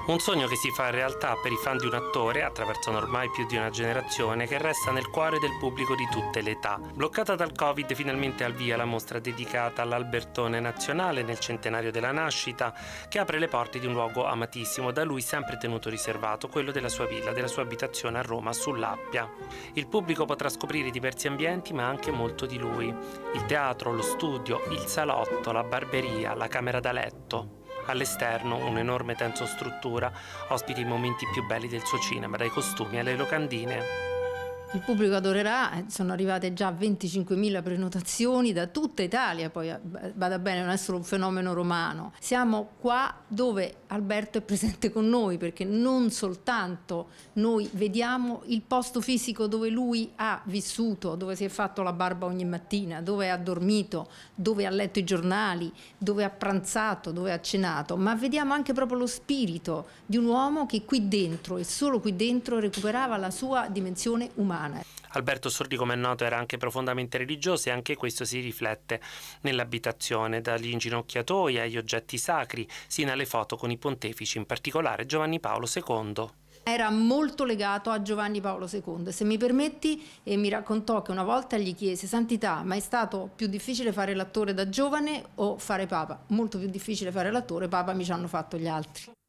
Un sogno che si fa realtà per i fan di un attore, attraverso ormai più di una generazione, che resta nel cuore del pubblico di tutte le età. Bloccata dal Covid, finalmente al via la mostra dedicata all'Albertone Nazionale nel centenario della nascita, che apre le porte di un luogo amatissimo, da lui sempre tenuto riservato, quello della sua villa, della sua abitazione a Roma, sull'Appia. Il pubblico potrà scoprire diversi ambienti, ma anche molto di lui. Il teatro, lo studio, il salotto, la barberia, la camera da letto. All'esterno un'enorme tensostruttura ospita i momenti più belli del suo cinema, dai costumi alle locandine. Il pubblico adorerà, sono arrivate già 25.000 prenotazioni da tutta Italia, poi vada bene, non è solo un fenomeno romano. Siamo qua dove Alberto è presente con noi, perché non soltanto noi vediamo il posto fisico dove lui ha vissuto, dove si è fatto la barba ogni mattina, dove ha dormito, dove ha letto i giornali, dove ha pranzato, dove ha cenato, ma vediamo anche proprio lo spirito di un uomo che qui dentro e solo qui dentro recuperava la sua dimensione umana. Alberto Sordi, come è noto, era anche profondamente religioso e anche questo si riflette nell'abitazione, dagli inginocchiatoi agli oggetti sacri, sino alle foto con i pontefici, in particolare Giovanni Paolo II. Era molto legato a Giovanni Paolo II. Se mi permetti, mi raccontò che una volta gli chiese: Santità, ma è stato più difficile fare l'attore da giovane o fare Papa? Molto più difficile fare l'attore, Papa mi ci hanno fatto gli altri.